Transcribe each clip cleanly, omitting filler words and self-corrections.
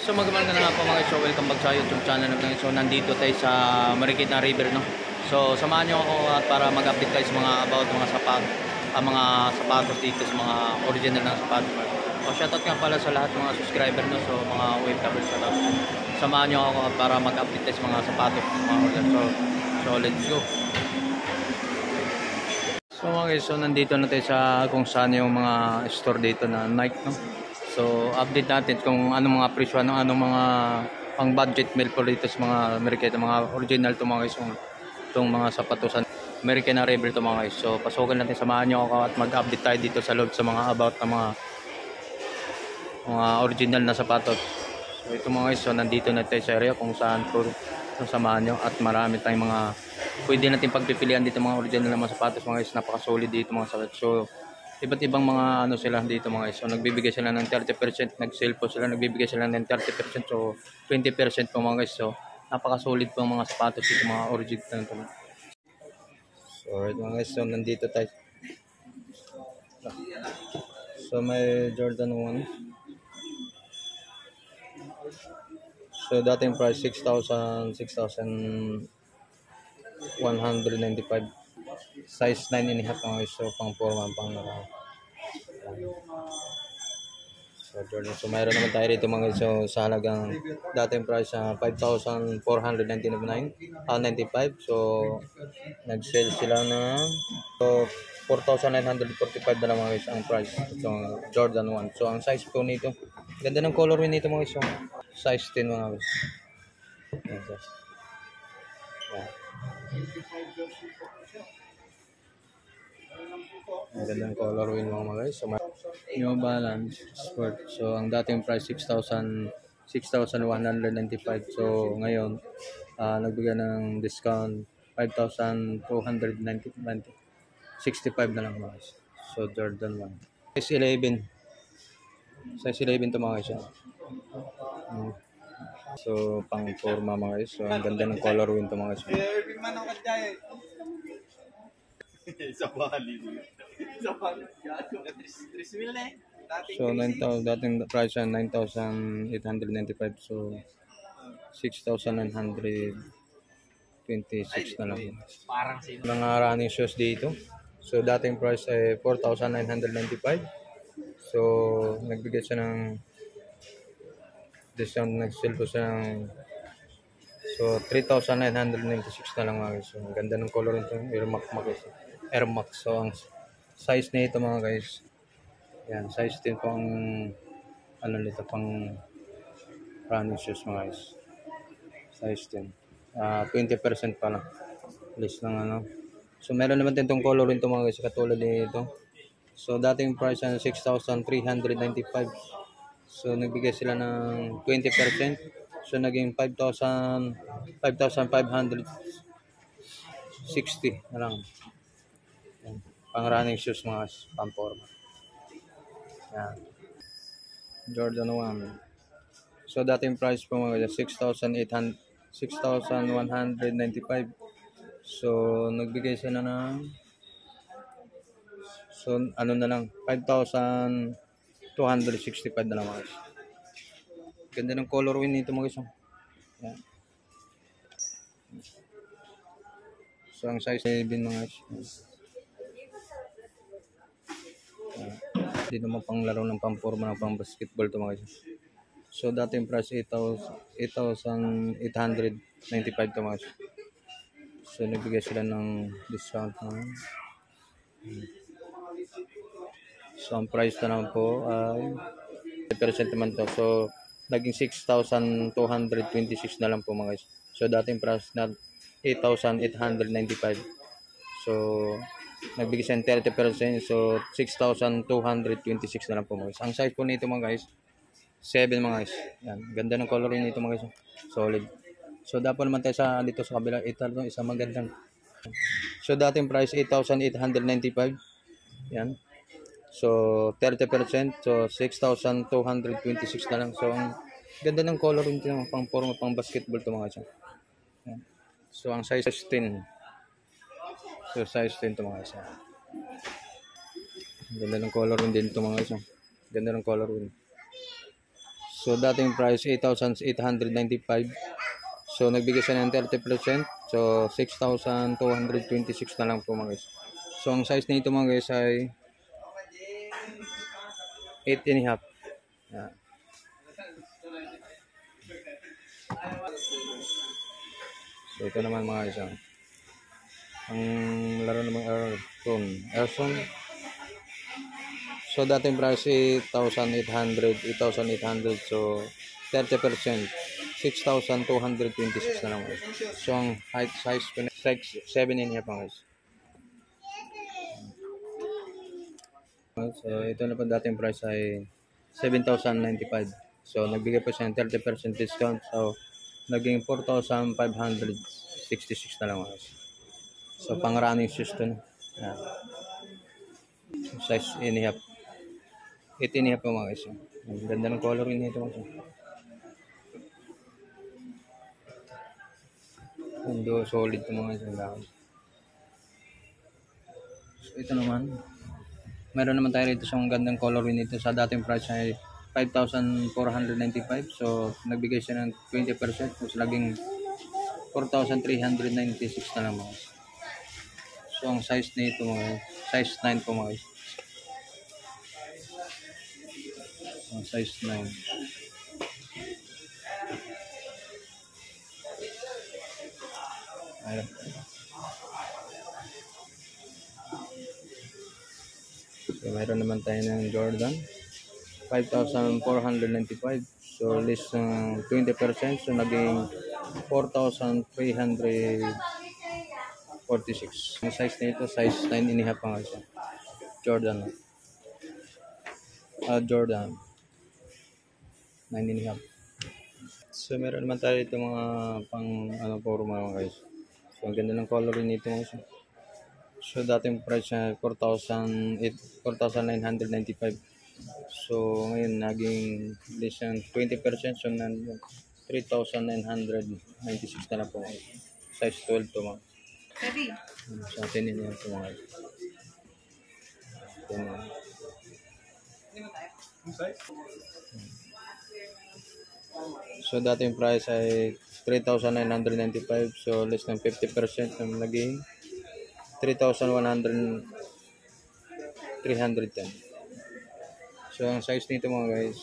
So magandang na nga po mga so welcome back sa YouTube channel natin. So nandito tayo sa Marikina River, no. So samahan niyo ako at para mag-update tayo sa mga about mga sapatos dito, sa mga original na sapatos. So shoutout nga pala sa lahat mga subscriber, no. So mga OFW shoutout. Samahan niyo ako at para mag-update tayo sa mga sapatos, mga original. So let's go. So mga guys, so nandito na tayo sa kung saan yung mga store dito na Nike, no. So update natin kung anong mga presyo, anong mga pang budget meal po dito sa mga Amerikana, mga original to mga guys, itong mga sapatos Amerikana River to mga guys. So pasukin natin, samahan nyo ako at mag-update tayo dito sa loob sa mga about na mga original na sapatos. So ito mga guys, so nandito na tayo sa area kung saan po, so samahan nyo at marami tayong mga pwede natin pagpipilian dito, mga original na mga sapatos mga guys. Napaka-solid dito mga sapatos. So iba't ibang mga ano sila dito mga guys. So nagbibigay sila ng 30%, nag-sale po sila, nagbibigay sila ng 30%, so 20% po mga guys. So napaka-solid po mga sapatos dito, mga original to. So right mga guys, so nandito tayo. So may Jordan 1. So dating price 6,195. Size 9.5 mga guys. So pang forma, pang so Jordan. So mayroon naman tayo rito mga guys. So sa halagang dating price 5,495. So nag-sale sila na so 4,945 na lang mga guys ang price. So Jordan 1. So ang size po nito, ganda ng colorway nito mga guys. So size 10 mga guys. Ang gandang colorway mga guys. So New Balance Sport. So ang dating price 6,195. So ngayon nagbigay ng discount 5,265 na lang mga guys. So Jordan 1. Size 11. Size 11 to mga guys. So pang forma mga guys. So ang ganda ng colorway to mga guys. So 9,000 dating price 9,895. So 6,926 na lang. Mga running shoes dito. So dating price ay 4,995. So nagbigay siya ng discount, nag-sale po siya ng so 3,996 na lang mga guys. So ang ganda ng color nito, Air Max. So ang size nito mga guys, yan, size 10 po ang ano nito, pang running shoes mga guys. Size 10. 20% pa lang. List ng ano. So meron naman din itong color nito mga guys, katulad nito. So dating price ay 6,395. So nagbigay sila ng 20%. So naging 5,560 na lang. Yan. Pang running shoes mga pang forma. Yan. Jordan 1. So dating price po mga 6,195. So nagbigay sila ng so ano na lang 5,265 na lang mga guys. Ganda ng colorway nito mga guys. Yan. So ang size 7 mga guys. Hindi naman pang laro ng pang-forma ng pang basketball to mga guys. So dating price 8,895 to mga guys. So nagbigay sila ng discount na. So ang price na naman po ay 10% naman to. So naging 6,226 na lang po mga guys. So dating price na 8,895. So nagbigay siya ng 30%. So 6,226 na lang po mga guys. Ang size po nito mga guys 7 mga guys. Yan. Ganda ng color nito mga guys. Solid. So dapat naman tayo dito sa kabila. Ito isang magandang. So dating price 8,895. Yan. So 30%. So 6,226 na lang. So ang ganda ng color nito, pang forma, pang basketball to mga guys. Yan. So ang size 10. So size 10 to mga guys. Ganda ng color din to mga guys. Ganda ng color din. So, dating price 8,895. So, nagbigay siya ng 30%. So, 6,226 na lang po mga guys. So, ang size nito mga guys ay 8 and a half. Yan. So, ito naman mga guys. Ang laro naman Airson. So, dating price 8,800. So, 30%. 6,226 na lang guys. So, ang height size 7 and a half guys. So, ito na po dating price ay 7,095. So, nagbigay po siya ng 30% discount. So, naging 4,566 na lang guys. So, pang running shoes to na. Yan. Size and a half. 8 and a half po mga guys. Ang ganda ng coloring nito mga guys. Hindi solid ito mga guys. So, ito naman. Meron naman tayo rito sa gandang coloring nito. Sa dating price ay 5,495. So, nagbigay siya ng 20%. So, naging 4,396 na lang mga guys. So, ang size nito mga guys, size 9 po mga guys. Size 9. Ayan. So, mayroon naman tayo ng Jordan 5,495. So, less ng 20%. So, naging 4,346. Ang size nito, size 9 and a half pa nga siya. Jordan. Jordan 9 and a half. So, meron naman tayo dito mga pang forma mga guys. So, ang ganda ng coloring nito mga guys. So, dating price niya 4,995. So, ngayon naging less ng 20%. So, 3,996 na lang po. Size 12 to mga. Sa atin yun yung mga. So, dating price ay 3,995. So, less ng 50%. So, naging 3,310. So, ang size nito mga guys.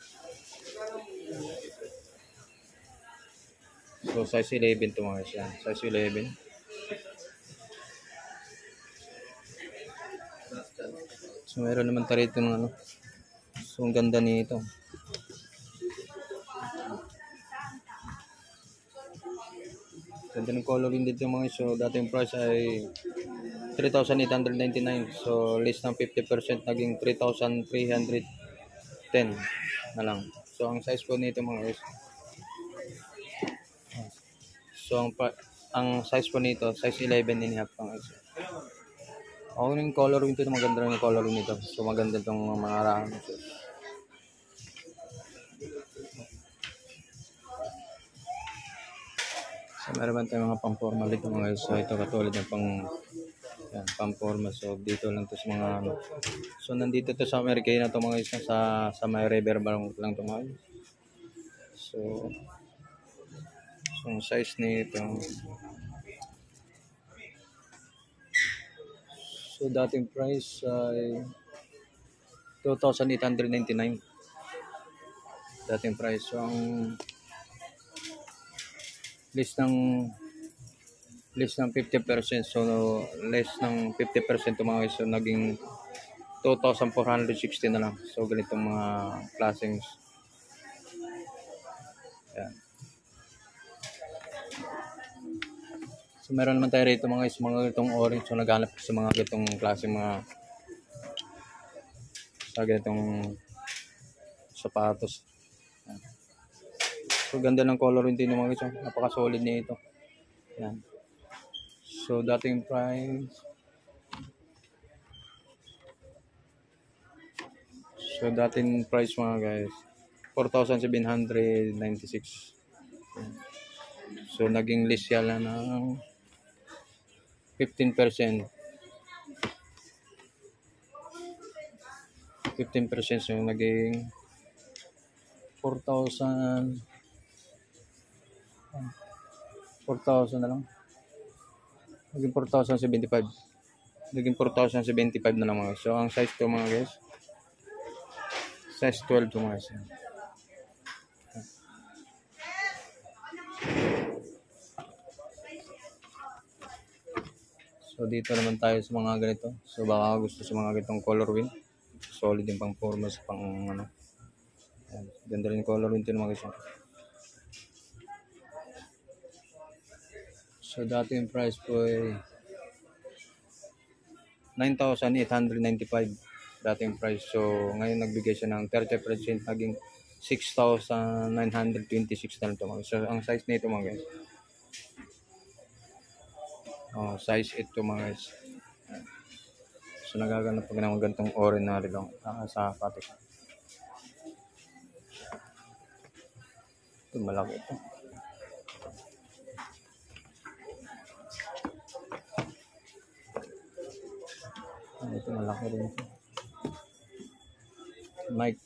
So, size 11 to mga guys. Yan. Size 11. So, meron naman tayo ito ng ano. So, ang ganda nito. Ganda ng coloring dito mga guys. So, dating price ay 3,899. So, less ng 50%, naging 3,310 na lang. So, ang size po nito mga guys. So, ang size po nito, size 11 and a half mga guys. Okay yung coloring nito, maganda rin yung coloring nito. So, maganda itong mga rahan. So, meron tayong mga pang-formal dito mga guys. So, ito katulad ng pang-formal. So, dito lang to sa mga ano. So, nandito to sa America na to mga guys. Sa may river lang to mga guys. So, ang size nito. So, dating price ay 2,899. Dating price. So, ang less ng 50%. So, less ng 50% mga guys. So, naging 2,460 na lang. So, ganitong mga klaseng. Yan. So, meron naman tayo rito mga guys, mga itong orange. So, naghanap sa mga itong klaseng mga ganitong sapatos. Yan. So, ganda ng coloring din mga guys. Napaka-solid niya ito. Yan. So, dating price. So, dating price mga guys, 4,796. So, naging list yan ng 15%. 15%. So, naging 4,000 4,000 na lang. Naging 4,075. Naging 4,075 na lang mga guys. So ang size to mga guys, size 12 to mga guys. So dito naman tayo sa mga ganito. So baka gusto sa mga ganitong color wheel. Solid yung pang formas, pang ano. Ayan. Ganda rin yung color wheel ito mga guys. So dati yung price po ay 9,895 dating price. So ngayon nagbigay siya ng 30%, naging 6,926 na lang ito mga guys. So ang size nito mga guys, size 8 to mga guys. So nagaganap pag ng ganitong ordinary lang sa patik. Ito malaki ito. Ito malaki rin ito. Mike.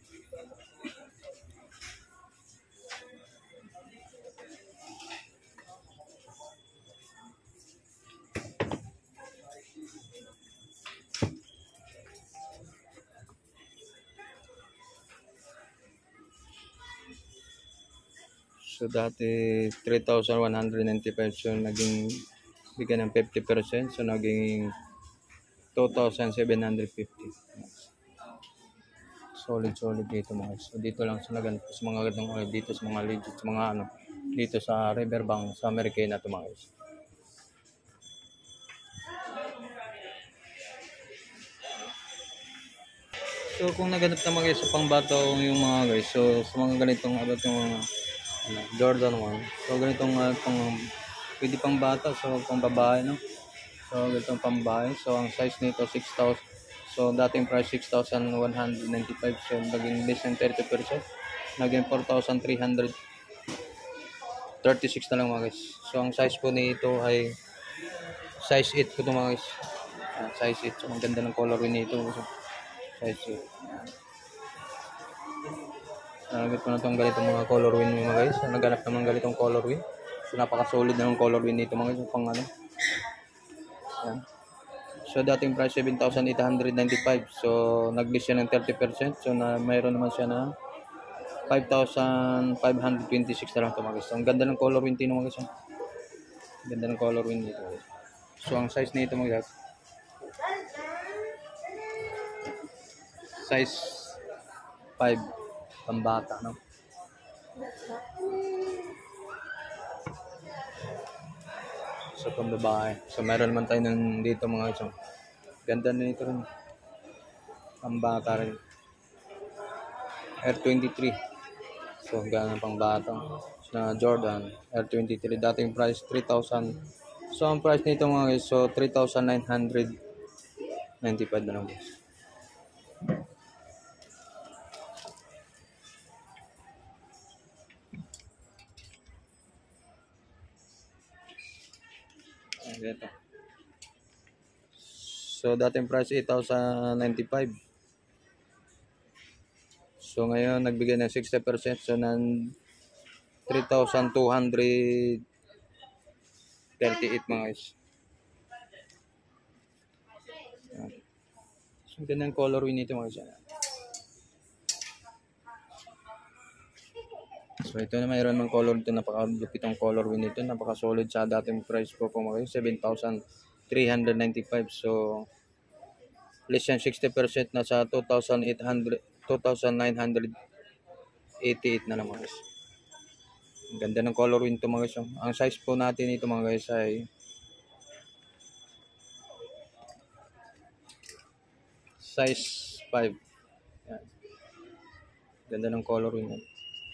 So dati 3,195, so naging bigyan ng 50%, so naging 2,750. Solid dito mga guys. So dito lang sa naganap sa mga ganitong dito sa mga legit sa mga ano dito sa Riverbank sa Americana to mga guys. So kung naganap na mga guys sa pangbato yung mga guys, so sa mga ganitong about yung mga Jordan 1, so ganitong pwede pang bata, so pang babae, no? So ganitong pambahay. So ang size nito 6,000. So dating price 6,195, so naging less than 30%, naging 4,336 na lang mga guys. So ang size po nito ay size 8 po ito mga guys. Size 8. So ang ganda ng color nito. So, size 8. Nagamit ko na itong ganitong mga color wheel mga guys. So, naganap naman ganitong color wheel. So napaka-solid na ng color wheel nito mga guys. Pang ano. Yan. So dating price 7,895. So nag-list siya ng 30%. So na mayroon naman siya na 5,526 na lang ito mga guys. So, ang ganda ng color wheel nito mga guys. Ganda ng color wheel nito. So ang size nito mga guys, size 5 pambata, no? So pambabae. So meron naman tayo ng dito mga guys. Ganda nito rin. Pambata rin. Air 23. So ganda pang bata. Na Jordan Air 23. Dating price 3,000. So ang price nito mga guys, so 3,995 na lang guys. Ito. So dating price 8,095. So ngayon nagbigay ng 60%, so nan 3,238 mga guys. So ganyan color wheel nito mga guys. So ito na mayroon ng color dito, napaka-lupitong color wheel nito, napaka-solid sa dating price po mga guys, 7,395. So less than 60% na sa 2,988 na lang mga guys. Ang ganda ng color wheel ito mga guys. Ang size po natin ito mga guys ay size 5. Yan. Ganda ng color wheel nito.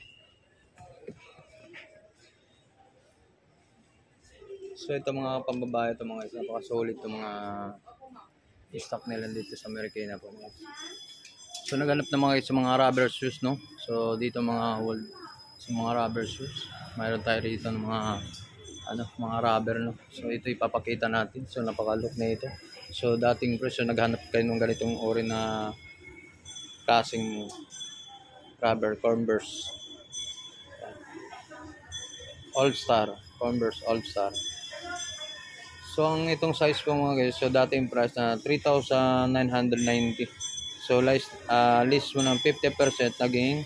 So ito mga pambabae ito mga guys, napaka-solid ito mga stock nila dito sa Americana po mga guys. So naghanap na mga guys sa mga rubber shoes, no? So dito mga wall sa mga rubber shoes. Mayroon tayo dito ng mga mga rubber, no? So ito ipapakita natin. So napaka-look na ito. So dating presyo naghanap kayo ng ganitong ori na kasing Rubber, Converse. All-Star. Converse All-Star. So, ang itong size ko mga guys, so dating price na 3,990. So, list mo ng 50%, naging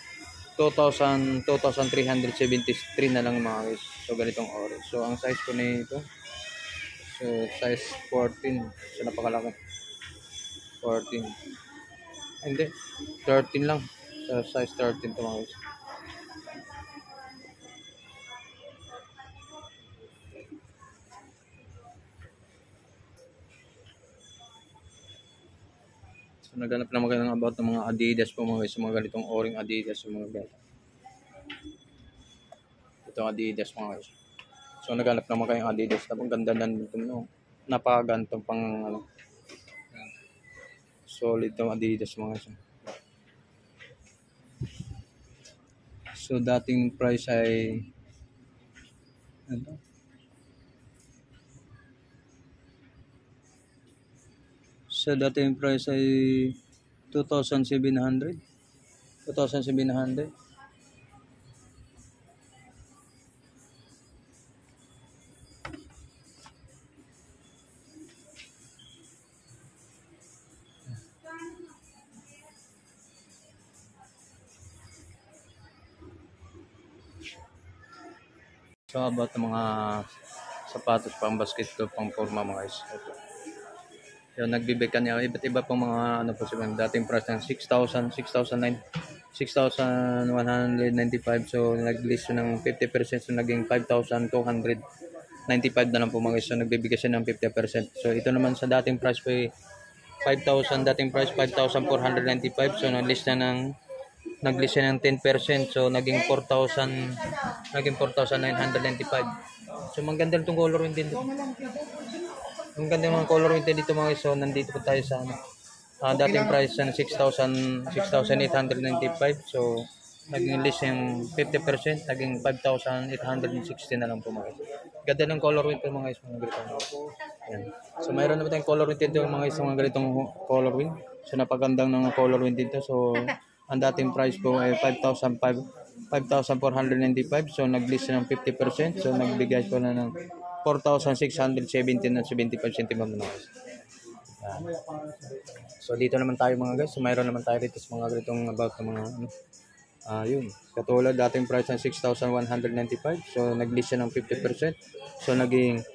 2,373 na lang mga guys. So, ganitong oras. So, ang size ko nito, so, size 14. So, napakalaki. 14. Hindi. 13 lang. So, size 13 ito mga guys. So, naghanap naman kayo ng about ng mga Adidas po mga guys. Mga ganitong o-ring Adidas. Mga ganito. Itong Adidas mga guys. So, naghanap naman kayo ng Adidas. Tapos ganda na nito, no? Napakagantong pang, ano, solid itong Adidas mga guys. So, dating price ay, ano? So, dating price ay 2,700. 2,700. So, about ng mga sapatos pang basketball, pang forma mga guys. Ito. Yung nagbibig kanya, iba't iba pang mga ano po sila. Dating price ng 6,000, 6,195. So, nag-list ng 50%. So, naging 5,295 na lang po mga guys. So, nagbibigay siya ng 50%. So, ito naman sa dating price po 5,000, dating price 5,495. So, nag-list na ng 10%. So, naging 4,995. So, maganda itong color din dito. Ang ganda ng color dito mga guys. So, nandito po tayo sa dating price ng 6,895. So, naging list yung 50%, naging 5,860 na lang po mga guys. Ganda ng color dito mga guys. Mga ganitong. Yan. So, mayroon naman tayong color dito mga guys. Mga ganitong color win. So, napagandang ng color win dito. So, ang dating price po ay 5,495. So, nag-list ng 50%. So, nagbigay ko na ng 4,617 at 75 centimeters na guys. So, dito naman tayo mga guys. So, mayroon naman tayo dito sa mga ganitong about ng mga ano. Yun. Katulad dating price ng 6,195. So, nag-list siya ng 50%. So, naging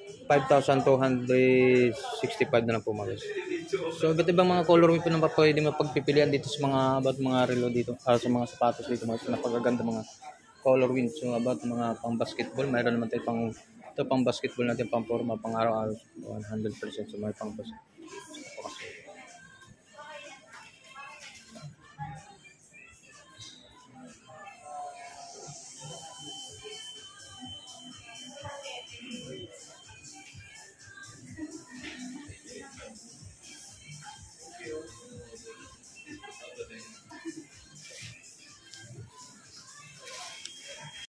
5,265 na lang po mga guys. So, iba't ibang mga color po na pwede mapagpipilian dito sa mga about mga relo dito. Sa mga sapatos dito mga guys. Napagaganda mga color win. So, about mga pang basketball. Mayroon naman tayo pang basketball natin, pang forma, pang araw-araw. 100%. So, may pang basketball.